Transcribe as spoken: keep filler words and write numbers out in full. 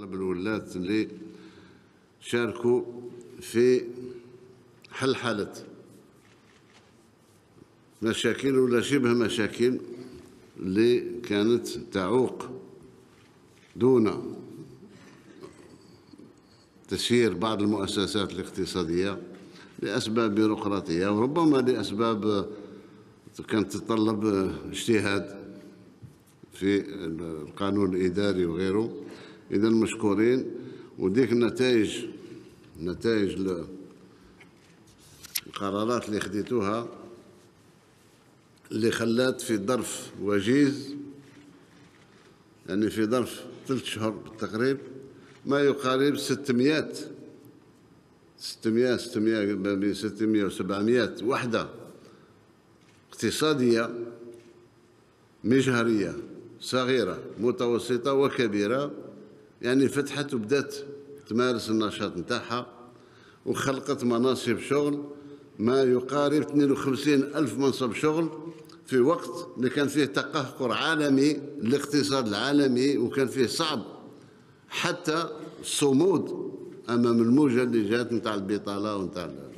اغلب الولات اللي شاركوا في حل حالة مشاكل ولا شبه مشاكل اللي كانت تعوق دون تسيير بعض المؤسسات الاقتصادية لأسباب بيروقراطية وربما لأسباب كانت تتطلب اجتهاد في القانون الإداري وغيره. إذا مشكورين. وديك النتائج نتائج القرارات اللي خديتوها اللي خلات في ظرف وجيز، يعني في ظرف ثلاث شهور بالتقريب، ما يقارب ستمائة ستمائة ستمائة ما بين ستمائة وسبعمائة وحدة اقتصادية مجهرية صغيرة متوسطة وكبيرة، يعني فتحت وبدات تمارس النشاط نتاعها وخلقت مناصب شغل ما يقارب اثنين وخمسين ألف منصب شغل في وقت اللي كان فيه تقهقر عالمي الاقتصاد العالمي، وكان فيه صعب حتى الصمود أمام الموجة اللي جات نتاع البطالة ونتاع